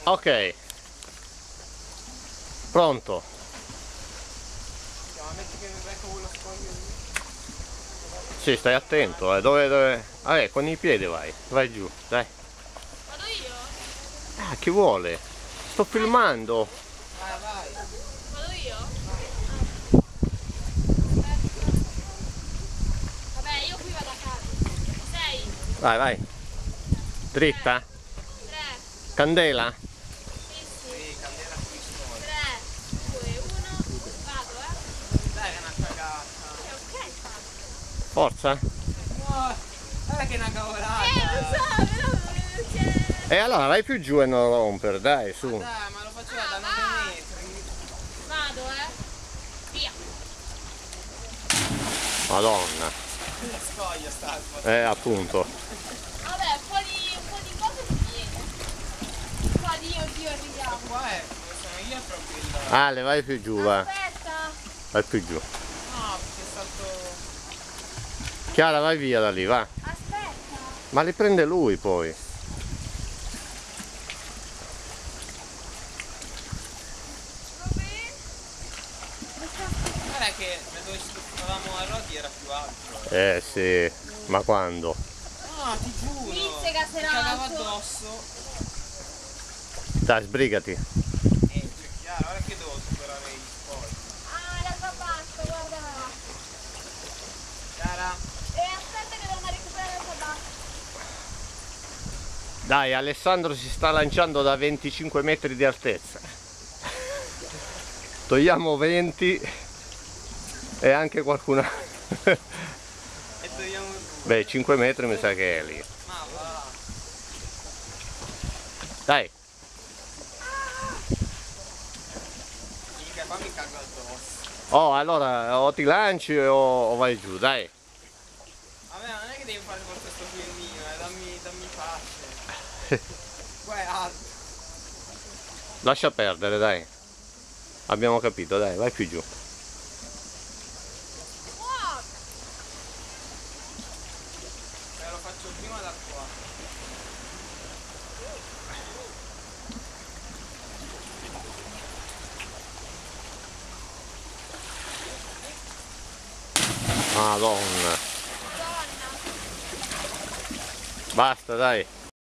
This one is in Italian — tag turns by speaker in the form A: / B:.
A: Ok. Pronto.
B: Metti che mi becco quello scoglio lì.
A: Sì, stai attento, dove? Con i piedi vai giù, dai.
C: Vado io?
A: Ah, chi vuole? Sto filmando.
B: Vai.
C: Vado io? Vabbè, io qui vado a casa. 6,
A: Vai. Dritta?
C: 3,
A: Candela?
B: Sì, candela qui sto.
C: 3, 2, 1, vado,
B: Dai che è una cagata.
C: Ok, fatto.
A: Forza?
B: No, guarda che è una cavolata.
C: Lo so, però non c'è...
A: E allora vai più giù e non rompere, dai, su.
B: Dai, ma lo faccio da 9 metri.
C: Vado, via.
A: Madonna.
B: La scoglia sta sbagliando.
A: Appunto.
C: Vabbè, un po' di cose si viene. Un po' di oddio, arriviamo.
B: Qua è, dove sono io è proprio il...
A: Ale, vai più giù, va.
C: Aspetta.
A: Vai più giù.
B: No, perché è stato...
A: Chiara, vai via da lì, va.
C: Aspetta.
A: Ma li prende lui poi.
B: Guarda che dove ci trovavamo a Rodi era più alto.
A: Sì, ma quando?
B: No, ti giuro.
C: Inizia che
B: Mi cagava
C: alto.
B: addosso.
A: Dai, sbrigati.
B: C'è chiaro, ora che devo superare i spogli.
C: Ah, l'altra basta, guarda là.
B: Chiara?
C: E aspetta che devono recuperare l'altra basta.
A: Dai, Alessandro si sta lanciando da 25 metri di altezza. Togliamo 20 e anche qualcuna.
B: E togliamo due.
A: Beh, 5 metri mi sa che è lì.
B: Ma va.
A: Dai.
B: Mica qua mi cago addosso.
A: Oh, allora o ti lanci o vai giù, dai.
B: Vabbè, non è che devi fare forse sto filmino, dammi pace. Qua è alto.
A: Lascia perdere, dai. Abbiamo capito, dai, vai più giù.
C: Wow.
B: Lo faccio prima da qua.
A: Madonna.
C: Madonna.
A: Basta, dai.